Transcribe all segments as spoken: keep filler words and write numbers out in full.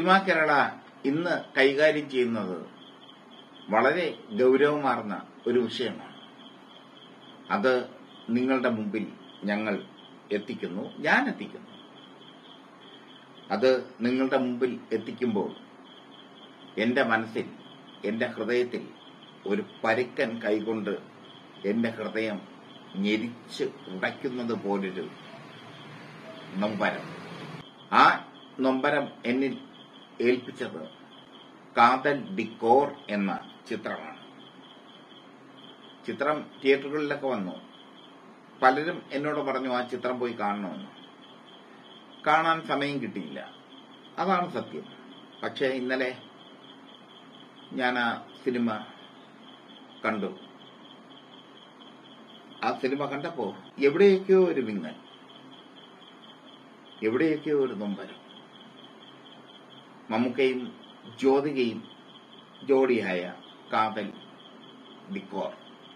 Cinema Kerala ഇന്ന് കൈകാര്യം ചെയ്യുന്നത് വളരെ ഗൗരവമാർന്ന ഒരു വിഷയമാണ്. അത് നിങ്ങളുടെ മുമ്പിൽ ഞങ്ങൾ എത്തിക്കുന്നു, ഞാൻ എത്തിക്കുന്നു. അത് നിങ്ങളുടെ മുമ്പിൽ എത്തിക്കുമ്പോൾ എന്റെ മനസ്സിൽ, എന്റെ ഹൃദയത്തിൽ ഒരു പരുക്കൻ കൈകൊണ്ട് എന്റെ ഹൃദയം ഞെരിച്ച് ഉടയ്ക്കുന്നത് പോലൊരു നൊമ്പരം. ആ നൊമ്പരം എന്നിൽ ഏൽപ്പിച്ചത് കാതൽ ദി കോർ എന്ന ചിത്രമാണ്. ചിത്രം തിയേറ്ററുകളിലൊക്കെ വന്നു. പലരും എന്നോട് പറഞ്ഞു ആ ചിത്രം പോയി കാണണമെന്ന്. കാണാൻ സമയം കിട്ടിയില്ല, അതാണ് സത്യം. പക്ഷേ ഇന്നലെ ഞാൻ ആ സിനിമ കണ്ടു. ആ സിനിമ കണ്ടപ്പോ എവിടെയൊക്കെയോ ഒരു വിങ്ങൽ, എവിടെയൊക്കെയോ ഒരു നൊമ്പരം. മമ്മൂക്കയും ജ്യോതികയും ജോഡിയായ കാതൽ ദി കോർ.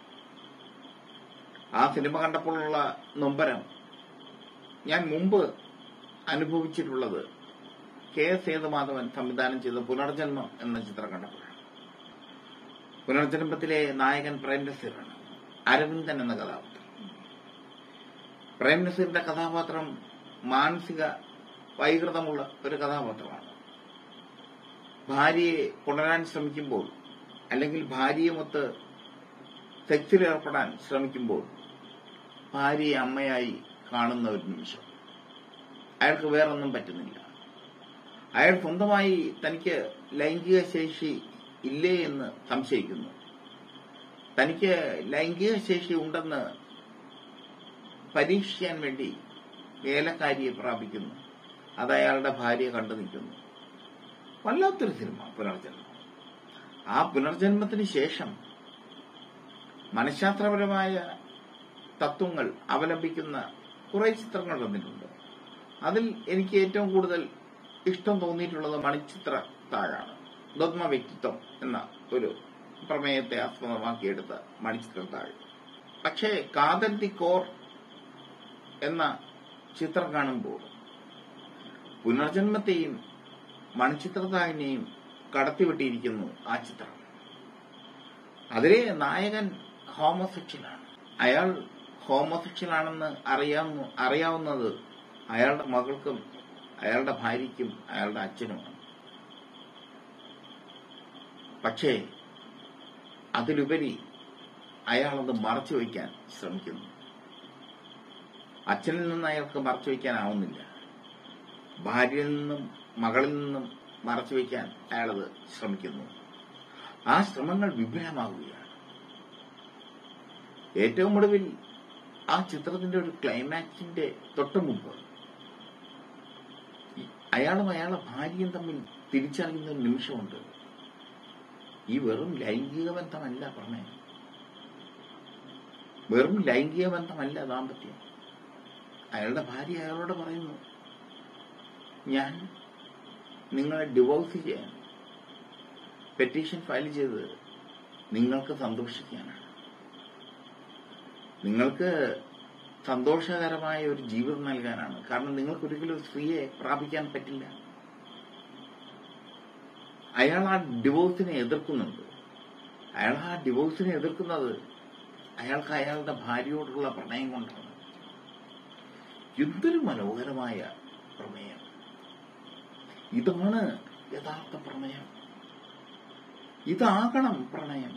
ആ സിനിമ കണ്ടപ്പോഴുള്ള നൊമ്പരം ഞാൻ മുമ്പ് അനുഭവിച്ചിട്ടുള്ളത് കെ എസ് സേതുമാധവൻ സംവിധാനം ചെയ്ത പുനർജന്മം എന്ന ചിത്രം കണ്ടപ്പോഴാണ്. പുനർജന്മത്തിലെ നായകൻ പ്രേം നസീറാണ്, അരവിന്ദൻ എന്ന കഥാപാത്രം. പ്രേം നസീറിന്റെ കഥാപാത്രം മാനസിക വൈകൃതമുള്ള ഒരു കഥാപാത്രമാണ്. ഭാര്യയെ പുണരാൻ ശ്രമിക്കുമ്പോൾ, അല്ലെങ്കിൽ ഭാര്യയുമൊത്ത് സെക്സിൽ ഏർപ്പെടാൻ ശ്രമിക്കുമ്പോൾ ഭാര്യയെ അമ്മയായി കാണുന്ന ഒരു നിമിഷം. അയാൾക്ക് വേറൊന്നും പറ്റുന്നില്ല. അയാൾ സ്വന്തമായി തനിക്ക് ലൈംഗിക ശേഷി ഇല്ലേ എന്ന് സംശയിക്കുന്നു. തനിക്ക് ലൈംഗിക ശേഷി ഉണ്ടെന്ന് പരീക്ഷിക്കാൻ വേണ്ടി വേലക്കാരിയെ പ്രാപിക്കുന്നു. അത് അയാളുടെ ഭാര്യ കണ്ടു നിൽക്കുന്നു. വല്ലാത്തൊരു സിനിമ പുനർജന്മം. ആ പുനർജന്മത്തിന് ശേഷം മനഃശാസ്ത്രപരമായ തത്വങ്ങൾ അവലംബിക്കുന്ന കുറെ ചിത്രങ്ങൾ വന്നിട്ടുണ്ട്. അതിൽ എനിക്ക് ഏറ്റവും കൂടുതൽ ഇഷ്ടം തോന്നിയിട്ടുള്ളത് മണിച്ചിത്ര താഴാണ്. ദത്മ വ്യക്തിത്വം എന്ന ഒരു പ്രമേയത്തെ ആസ്പദമാക്കിയെടുത്ത മണിച്ചിത്ര താഴ്. പക്ഷേ കാതൽ ദി കോർ എന്ന ചിത്രം കാണുമ്പോൾ പുനർജന്മത്തെയും മണിച്ചിത്രതാഴിനെയും കടത്തിവിട്ടിരിക്കുന്നു ആ ചിത്രം. അതിലെ നായകൻ ഹോമോസെക്ഷലാണ്. അയാൾ ഹോമോസെക്ഷലാണെന്ന് അറിയാവുന്ന അറിയാവുന്നത് അയാളുടെ മകൾക്കും അയാളുടെ ഭാര്യയ്ക്കും അയാളുടെ അച്ഛനുമാണ്. പക്ഷേ അതിലുപരി അയാളത് മറച്ചു വയ്ക്കാൻ ശ്രമിക്കുന്നു. അച്ഛനിൽ നിന്ന് അയാൾക്ക് മറച്ചു വയ്ക്കാനാവുന്നില്ല. ഭാര്യയിൽ നിന്നും മകളിൽ നിന്നും മറച്ചു വയ്ക്കാൻ അയാളത് ശ്രമിക്കുന്നു. ആ ശ്രമങ്ങൾ വിപുലമാവുകയാണ്. ഏറ്റവും ഒടുവിൽ ആ ചിത്രത്തിന്റെ ഒരു ക്ലൈമാക്സിന്റെ തൊട്ടുമുമ്പ് അയാളും അയാളുടെ ഭാര്യയും തമ്മിൽ തിരിച്ചറിയുന്ന ഒരു നിമിഷമുണ്ട്. ഈ വെറും ലൈംഗിക ബന്ധമല്ല പ്രണയം, വെറും ലൈംഗിക ബന്ധമല്ല ദാമ്പത്യം. അയാളുടെ ഭാര്യ അയാളോട് പറയുന്നു, ഞാൻ നിങ്ങളെ ഡിവോഴ്സ് ചെയ്യാൻ പെറ്റീഷൻ ഫയൽ ചെയ്ത് നിങ്ങൾക്ക് സന്തോഷിക്കാനാണ്. നിങ്ങൾക്ക് സന്തോഷകരമായ ഒരു ജീവിതം നൽകാനാണ്. കാരണം നിങ്ങൾക്ക് ഒരിക്കലും ഒരു സ്ത്രീയെ പ്രാപിക്കാൻ പറ്റില്ല. അയാൾ ആ ഡിവോഴ്സിനെ എതിർക്കുന്നുണ്ട്. അയാൾ ആ ഡിവോഴ്സിനെ എതിർക്കുന്നത് അയാൾക്ക് അയാളുടെ ഭാര്യയോടുള്ള പ്രണയം കൊണ്ടാണ്. എന്തൊരു മനോഹരമായ പ്രമേയം! ഇതാണ് യഥാർത്ഥ പ്രണയം. ഇതാകണം പ്രണയം.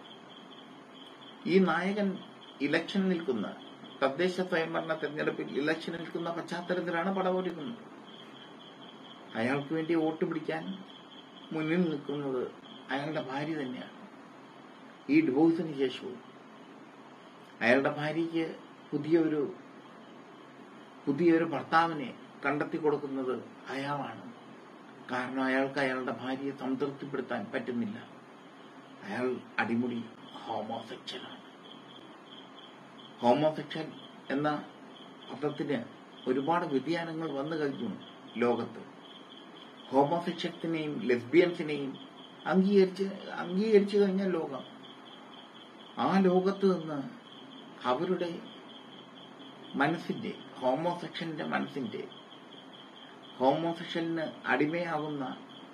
ഈ നായകൻ ഇലക്ഷൻ നിൽക്കുന്ന, തദ്ദേശ സ്വയംഭരണ തെരഞ്ഞെടുപ്പിൽ ഇലക്ഷൻ നിൽക്കുന്ന പശ്ചാത്തലത്തിലാണ് പടം ഒരുക്കുന്നത്. അയാൾക്ക് വേണ്ടി വോട്ട് പിടിക്കാൻ മുന്നിൽ നിൽക്കുന്നത് അയാളുടെ ഭാര്യ തന്നെയാണ്. ഈ ഡിവോഴ്സിന് ശേഷവും അയാളുടെ ഭാര്യയ്ക്ക് പുതിയൊരു പുതിയൊരു ഭർത്താവിനെ കണ്ടെത്തി കൊടുക്കുന്നത് അയാളാണ്. കാരണം അയാൾക്ക് അയാളുടെ ഭാര്യയെ സംതൃപ്തിപ്പെടുത്താൻ പറ്റുന്നില്ല. അയാൾ അടിമുടി ഹോമോസെക്ഷലാണ്. ഹോമോസെക്ഷൽ എന്ന പദത്തിന് ഒരുപാട് വ്യതിയാനങ്ങൾ വന്നു കഴിഞ്ഞു ലോകത്ത്. ഹോമോസെക്ഷത്തിനെയും ലെസ്ബിയൻസിനെയും അംഗീകരിച്ച് അംഗീകരിച്ചു കഴിഞ്ഞ ലോകം, ആ ലോകത്ത് നിന്ന് അവരുടെ മനസ്സിന്റെ, ഹോമോസെക്ഷന്റെ മനസ്സിന്റെ, ഹോമോസെക്ഷലിന് അടിമയാകുന്ന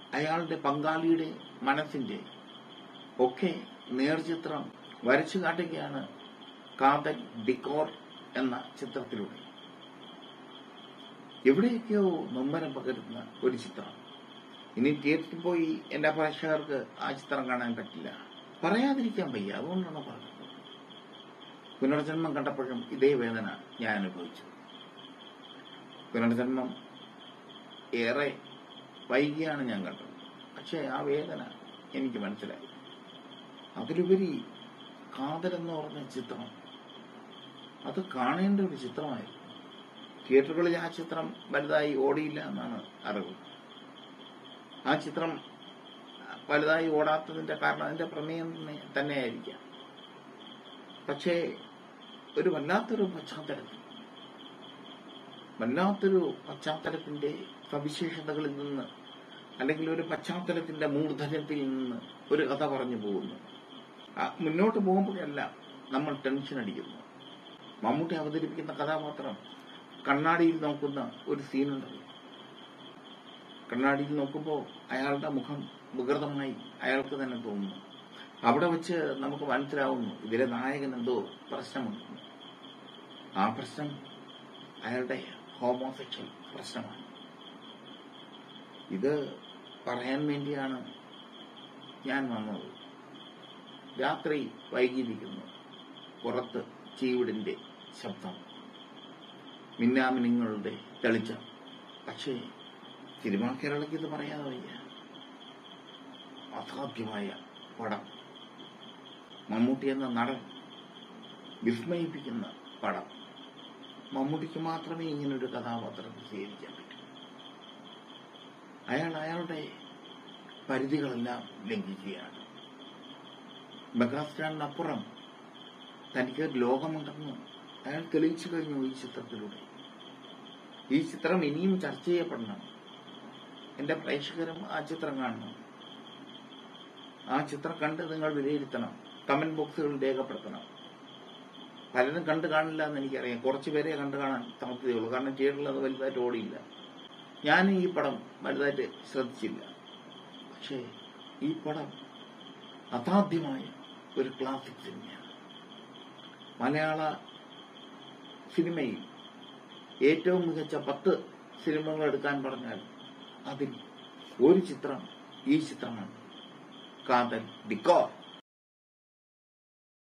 അയാളുടെ പങ്കാളിയുടെ മനസ്സിന്റെ ഒക്കെ നേർചിത്രം വരച്ചു കാട്ടുകയാണ് കാതൽ ഡിക്കോർ എന്ന ചിത്രത്തിലൂടെ. എവിടെയൊക്കെയോ നൊമ്പരം പകരുന്ന ഒരു ചിത്രം. ഇനി തിയേറ്ററിൽ പോയി എന്റെ പ്രേക്ഷകർക്ക് ആ ചിത്രം കാണാൻ പറ്റില്ല, പറയാതിരിക്കാൻ വയ്യ, അതുകൊണ്ടാണ് പറഞ്ഞത്. പുനർജന്മം കണ്ടപ്പോഴും ഇതേ വേദന ഞാൻ അനുഭവിച്ചു. പുനർജന്മം ഏറെ വൈകിയാണ് ഞാൻ കണ്ടത്, പക്ഷെ ആ വേദന എനിക്ക് മനസ്സിലായി. അതിലുപരി കാതൽ എന്ന് പറഞ്ഞ ചിത്രം, അത് കാണേണ്ട ഒരു ചിത്രമായിരുന്നു. തിയേറ്ററുകളിൽ ആ ചിത്രം വലുതായി ഓടിയില്ല എന്നാണ് അറിവ്. ആ ചിത്രം വലുതായി ഓടാത്തതിന്റെ കാരണം അതിന്റെ പ്രമേയം തന്നെയായിരിക്കാം. പക്ഷേ ഒരു വല്ലാത്തൊരു പശ്ചാത്തലത്തിൽ വല്ലാത്തൊരു പശ്ചാത്തലത്തിന്റെ സവിശേഷതകളിൽ നിന്ന്, അല്ലെങ്കിൽ ഒരു പശ്ചാത്തലത്തിന്റെ മൂർധന്യത്തിൽ നിന്ന് ഒരു കഥ പറഞ്ഞു പോകുന്നു. മുന്നോട്ട് പോകുമ്പോഴെല്ലാം നമ്മൾ ടെൻഷൻ അടിക്കുന്നു. മമ്മൂട്ടി അവതരിപ്പിക്കുന്ന കഥാപാത്രം കണ്ണാടിയിൽ നോക്കുന്ന ഒരു സീനുണ്ടല്ലോ. കണ്ണാടിയിൽ നോക്കുമ്പോൾ അയാളുടെ മുഖം വികൃതമായി അയാൾക്ക് തന്നെ തോന്നുന്നു. അവിടെ വെച്ച് നമുക്ക് മനസ്സിലാവുന്നു ഇതിലെ നായകൻ എന്തോ പ്രശ്നമുണ്ട്. ആ പ്രശ്നം അയാളുടെ ഹോമോസെക്ഷൽ പ്രശ്നമാണ്. ഇത് പറയാൻ വേണ്ടിയാണ് ഞാൻ വന്നത്. രാത്രി വൈകിയിരിക്കുന്നു. പുറത്ത് ചീവിടിന്റെ ശബ്ദം, മിന്നാമിനിങ്ങളുടെ തെളിച്ചം. പക്ഷേ സിനിമാ കേരളയ്ക്ക് ഇത് പറയാതെ വയ്യ. അസാധ്യമായ പടം, മമ്മൂട്ടി എന്ന നടൻ വിസ്മയിപ്പിക്കുന്ന പടം. മമ്മൂട്ടിക്ക് മാത്രമേ ഇങ്ങനൊരു കഥാപാത്രത്തെ സ്വീകരിക്കാൻ പറ്റൂ. അയാൾ അയാളുടെ പരിധികളെല്ലാം ലംഘിക്കുകയാണ്. മെഗാസ്റ്റാറിനപ്പുറം തനിക്ക് ലോകമുണ്ടെന്ന് അയാൾ തെളിയിച്ചു കഴിഞ്ഞു ഈ ചിത്രത്തിലൂടെ. ഈ ചിത്രം ഇനിയും ചർച്ച ചെയ്യപ്പെടണം. എന്റെ പ്രേക്ഷകരും ആ ചിത്രം കാണണം. ആ ചിത്രം കണ്ട് നിങ്ങൾ വിലയിരുത്തണം, കമന്റ് ബോക്സുകളിൽ രേഖപ്പെടുത്തണം. പലരും കണ്ടു കാണില്ല എന്ന് എനിക്കറിയാം. കുറച്ചു പേരെ കണ്ടു കാണാൻ സാധ്യതയുള്ളൂ, കാരണം തിയേറ്ററിൽ അത് വലുതായിട്ട് ഓടിയില്ല. ഞാൻ ഈ പടം വലുതായിട്ട് ശ്രദ്ധിച്ചില്ല. പക്ഷേ ഈ പടം അസാധ്യമായ ഒരു ക്ലാസിക് സിനിമയാണ്. മലയാള സിനിമയിൽ ഏറ്റവും മികച്ച പത്ത് സിനിമകൾ എടുക്കാൻ പറഞ്ഞാൽ അതിൽ ഒരു ചിത്രം ഈ ചിത്രമാണ്, കാതൽ ഡിക്കോർ.